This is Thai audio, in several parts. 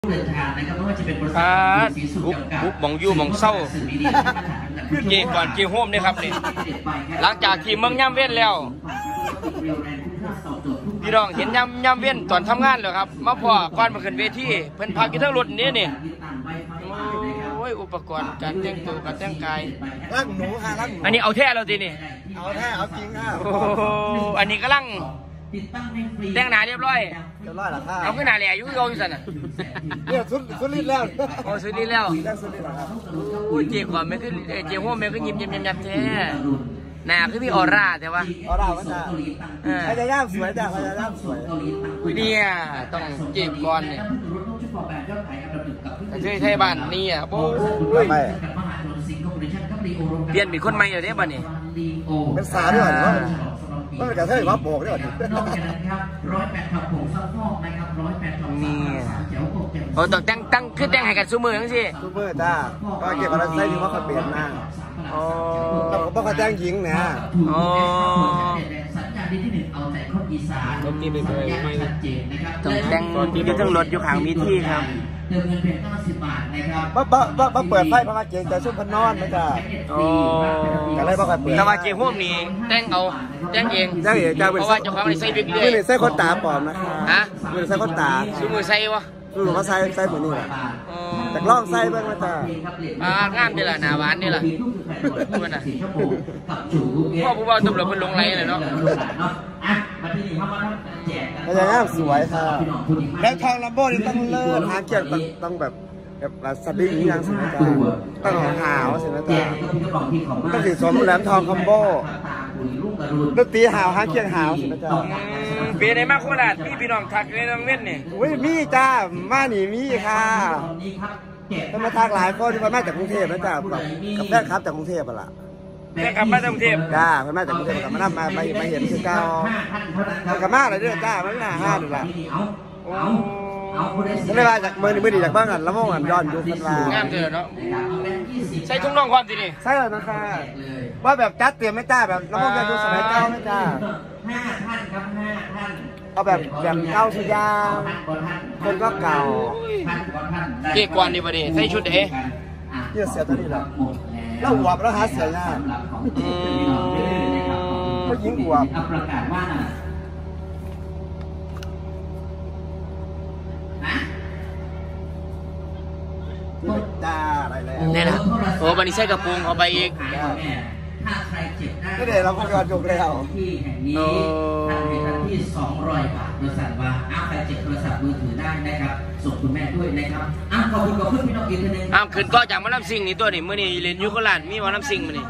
เดินทางนะครับไม่ว่าจะเป็นบริษัทสีสุขจำกัดมองยู่มองเศร้าเกี่ก่อนกี่โฮมเนี่ยครับเนี่ยหลังจากที่เมืองย่ำเว้นแล้วพี่น้องเห็นย่ำเว้นตอนทำงานเลยครับมาพอก่อนมาขึ้นเวทีเพิ่นพักอยู่ทั้งรถนี้นี่โอ้ยอุปกรณ์การแต่งตัวการแต่งกายรักหนูค่ะรักหนูอันนี้เอาแท้เราทีนี่เอาแท้เอาจริงค่ะโอ้อันนี้กำลังแต่งหน้าเรียบร้อยหรอค่ะเอาขึ้นหน้าแหล่ยุ่งอยู่สั่นน่ะเนี่ยสุดฤทธิ์แล้วโอ้สุดฤทธิ์แล้วสุดฤทธิ์แล้วครับโอ้ยเจ๊ก่อนไม่ขึ้นเจ๊หัวไม่ขึ้นยิ้มแท้หน้าคือพี่ออร่าแต่ว่าออร่าว่าจะพยายามสวยจ้ะพยายามสวยเนี่ยต้องเจ๊ก่อนเนี่ยช่วยไทยบ้านนี่อ่ะโอ้ไม่เปลี่ยนเป็นคนใหม่เลยเนี่ยบ้านนี่เป็นสาวด้วยเหรอมันเป็นการใช้วับโบกด้วยนี่โอ้ต้องตั้งขึ้นแต่งให้กันซูมือทั้งสิซูมือจ้าก็เก็บอะไรใส่ดีว่าเขาเปลี่ยนหน้าอ๋อเราก็บอกเขาแจ้งหญิงนะอ๋อสัญญาณที่หนึ่งเอาใจคนอีสานต้องกินไปเลยไม่ชัดเจนนะครับต้องแต่งอยู่ทั้งรถอยู่ข้างมีที่ครับเติมเงินเพียง90 บาทนะครับบ่เปิดไฟเพราะว่าเกณฑ์จะชุ่มพนอนนะจ้าโอ้อะไรบ่ค่อยเปิดแต่ว่าเกณฑ์ห่วงนี้แต่งเอาแต่งเองเพราะว่าเจ้าของใส่บิ๊กเลยไม่ได้ใส่คนตาปลอมนะฮะไม่ได้ใส่คนตาซูมือใส่วะซูมือเขาใส่เหมือนนี่แหละแต่กล้องใส่เบิ่งมาจ้างามดีล่ะหน้าหวานดีล่ะพูดนะพ่อผู้ว่าตำรวจเพิ่นลงไรเลยเนาะพยายามสวยค่ะแล้วทองลัมโบ้นี่ต้องเลิศหาเกียรติต้องแบบสดิ้งยังสินะจ๊ะต้องหาวสินะจ๊ะต้องสีสมแหลมทองคอมโบดนตรีหาวหาเกียรติหาวสินะจ๊ะเปลี่ยนในมาโคราชมีพี่น้องทักในน้องเว้นนี่อุ้ยมีจ้ามาหนีมีค่ะต้องมาทักหลายคนที่มาจากกรุงเทพนะจ๊ะกับแม่ครับจากกรุงเทพอ่ะล่ะแม่กลับมาจากกรุงเทพจ้าแม่จากกรุงเทพกลับมาเห็นคือเก่ากลับมาอะไรด้วยจ้าไม่น่าห้าดูละก็เลยว่าจากมือดีจากบ้านกันแล้วมองกันย้อนยุคกันมางามเถอะเนาะใส่ทุ่งน่องความดีนี่ใช่เลยนะคะว่าแบบจัดเตรียมไม่จ้าแบบแล้วมองกันดูสมัยเก่าไม่จ้า 5 ท่านครับ5 ท่านเอาแบบเก่าสุดยาคนก็เก่าเกี่ยก่อนดีประเดี๋ยวใส่ชุดเอ๋เยี่ยเสียตัวนี้แหละแล้วหัวแล้วหาเสียยากก็ยิงหัวประกาศว่าจ้าอะไรแล้วเนี่ยนะโอ้บันนี้ใส่กระโปรงเอาไปอีกถ้าใครเจ็บได้ก็เดี๋ยวเราก็จบแล้วที่แห่งนี้ท่านให้ท่านที่200 บาทบริษัทว่าใครเจ็บโทรศัพท์มือถือได้นะครับส่งคุณแม่ด้วยนะครับขอบคุณกับเพื่อนพี่น้องอีกทีนึงขึ้นก็จากมาลำซิงนี่ตัวนี่เมื่อนี่เล่นยูโคลานมีมาลำซิงมานี่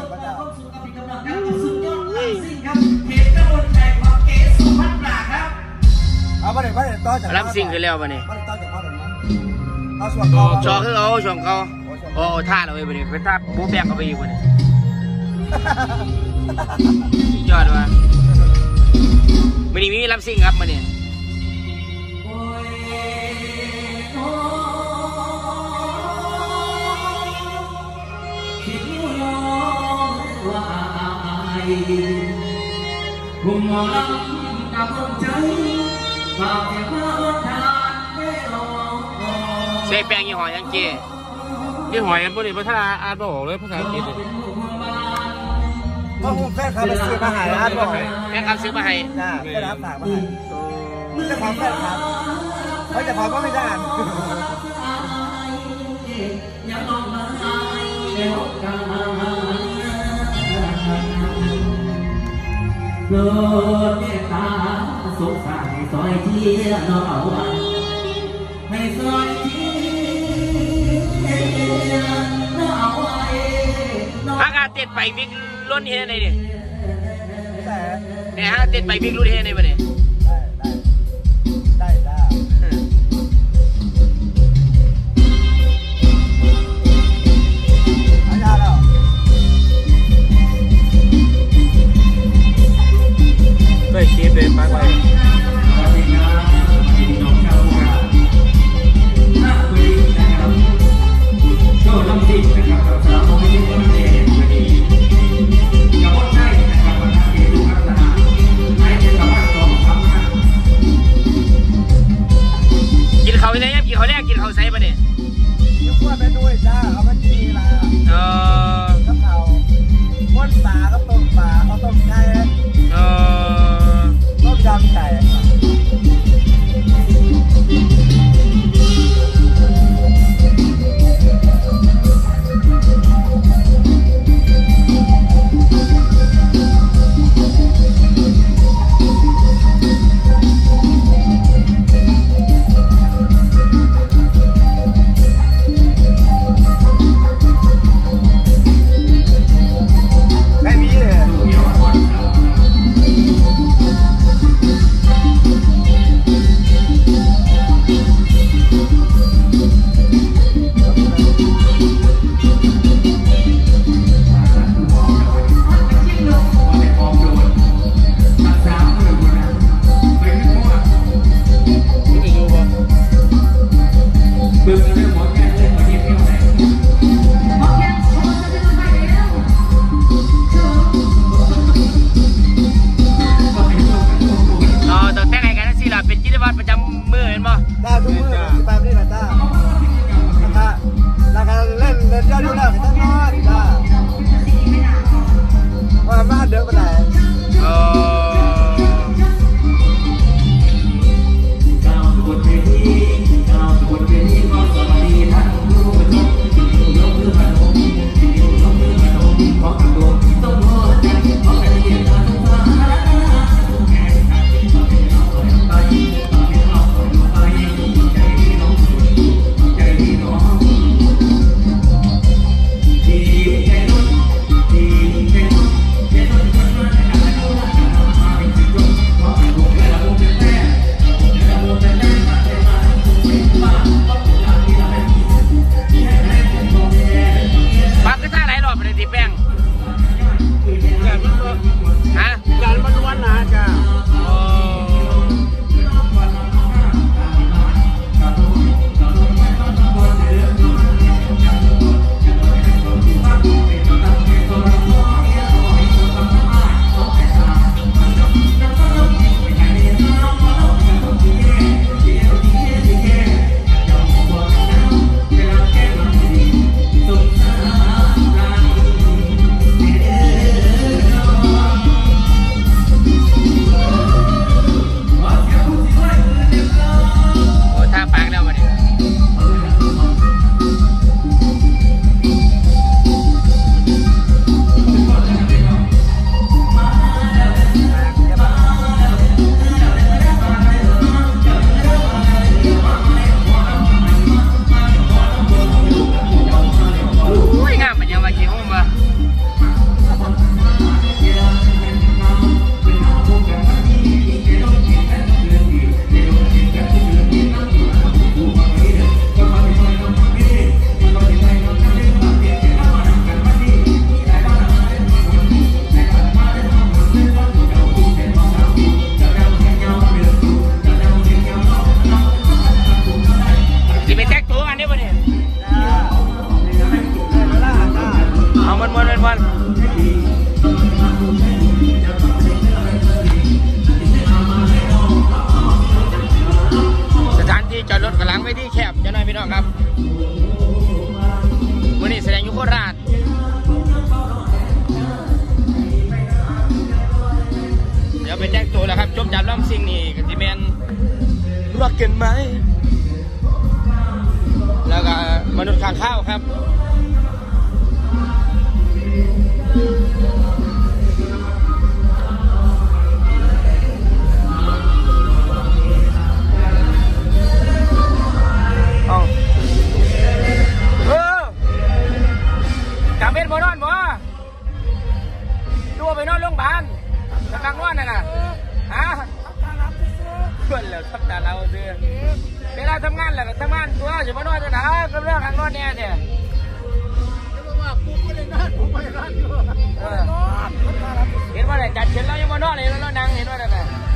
สุดยอดลำซิงครับเขตตำบลใจของเกศสุพรรณปราครับเอาไปเลยต่อจากลำซิงคือแล้วมานี่ต่อจากพ่อหนุ่มเอาช่วงเขาโอ้ท่าเลยวันนี้เป็นท่าปูแบกเอาไปอีกวันนี้ยอดว่ะวันนี้มีลำซิงครับมาเนี่ยผมมองกับดวงใจฝากเสียงพระอดทานได้รอใส่แป้งยี่ห้อยังเก๋ยี่ห้อกันพวกนี้ภาษาอาร์ตบอกเลยภาษาอังกฤษก็แฟนคลับซื้อมาให้อาร์ตบอกแฟนคลับซื้อมาให้จ้าก็รับฝากมาให้จะขอแฟนคลับเขาจะขอก็ไม่ได้โปรดเมตตาสงสารให้ซอยเที่ยน้องเอาไว้ให้ซอยเที่ยน้องเอาไว้อากาศเต็ดไปบิ๊กรุ่นเฮในนี่เนี่ยฮะเต็ดไปบิ๊กรุ่นเฮในปะเนี่ยเคยคิดเลยไปโชว์ลำดิบนะครับสำหรับคนที่ไม่ได้เห็นวันนี้กับว่าใช่นะครับวันนี้ดูลักษณะให้เป็นคำว่าสองครับกินข้าวไซปะเนี่ยยุคว่าเป็นด้วยจ้าเอามาจีละกระเพราม้วนปลาก็ต้มปลาเอาต้มไก่ต้มยำไก่สถานที่จอดรถกำลังไปที่แคบจะหน่อยพี่น้องครับวันนี้แสดงอยู่โคราชเดี๋ยวไปแจ้งตัวแล้วครับจบจากล่ำซิงนี่กับทีแมนรักกันไหมแล้วก็มนุษย์ข้างข้าวครับจำเป็นบ่นอนบ่ดูไปนอนโรงพยาบาลกำลังนอนน่ะนะฮะเพื่อนแล้วทับตาเราซื้อเวลาทำงานแหละทำงานตัวอย่ามานอนจะหนาก็เรื่องข้างนอนเนี่ยเนี่ยเห็นว่าไหนจัดเชิญเรายังมานอนเลยแล้วนั่งเห็นว่าไหน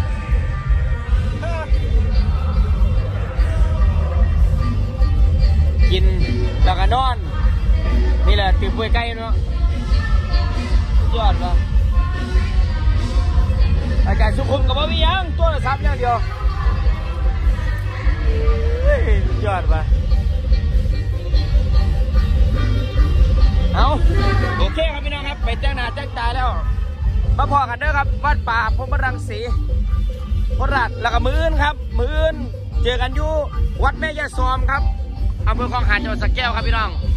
กินแล้วก็นอนนี่แหละติดป่วยใกล้เนาะยอดปะอาจารย์สุขุมกับว่ามียังตัวละ3อย่างเดียวยอดปะเคครับพี่น้องครับไปแจ้งหน้าแจ้งตาแล้วมาพอกันเด้อครับวัดป่าพรหมรังสีโคราชแล้วก็มื้นครับมื้นเจอกันอยู่วัดแม่ยายซอมครับอำเภอคลองหาดจังหวัดสระแก้วครับพี่น้อง